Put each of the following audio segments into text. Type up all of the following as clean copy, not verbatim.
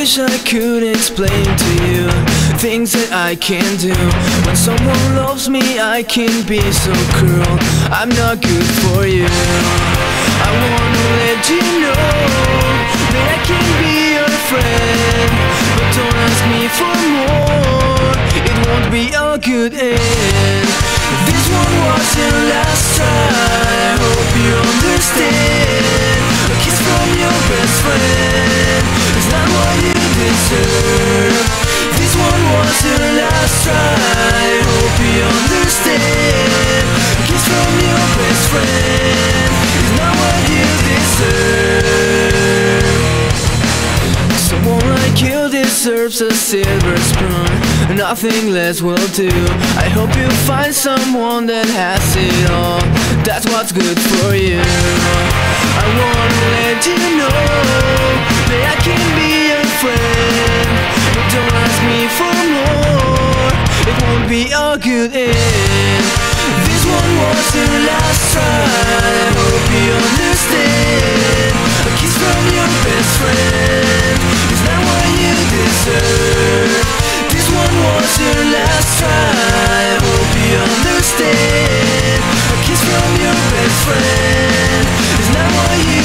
wish I could explain to you things that I can't do. When someone loves me, I can be so cruel. I'm not good for you. I wanna let you know that I can be your friend, but don't ask me for more, it won't be a good end. This one was your last try, I hope you understand. A kiss from your best friend is not what you deserve. This one was your last try, I hope you understand. A kiss from your best friend is not what you deserve. Someone like you deserves a silver spoon, nothing less will do. I hope you find someone that has it all, that's what's good for you. I wanna let you know that I can be your friend, but don't ask me for more, it won't be a good end. This one was your last try, I hope you understand. A kiss from your best friend is not what you deserve. This one was your last try, I hope you understand. A kiss from your best friend is not what you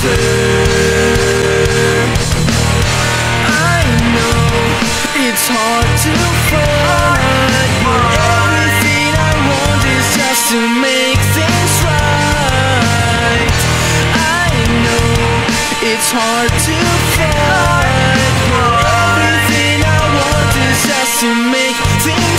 deserve. I know it's hard to find, but everything I want is just to make things right. I know it's hard to find, but everything I want is just to make things